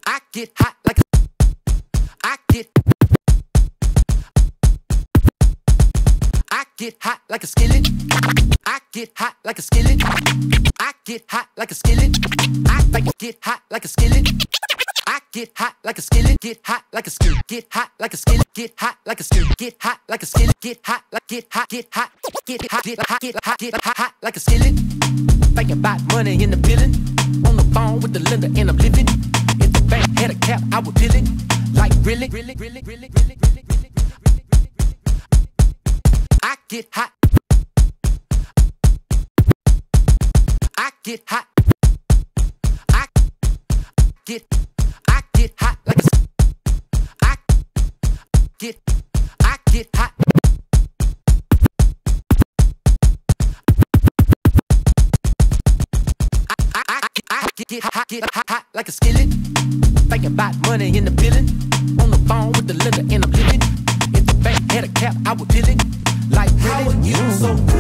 I get hot like a I get hot like a skillet. I get hot like a skillet. I get hot like a skillet. I get hot like a skillet. I get hot like a skillet. Get hot like a skillet. Get hot like a skillet. Get hot like a skillet. Get hot like a skillet. Get hot like get hot get hot get hot get hot get hot get hot like a skillet. Thinking about money in the building. On the phone with the lender and I'm living. If the bank had a cap, I would bill it. Like really. I get hot. I get hot. I get hot like a I get hot. Get hot like a skillet. Thinking about money in the building. On the phone with the lender and I'm living. If the bank had a cap, I would bill it. Like really, you so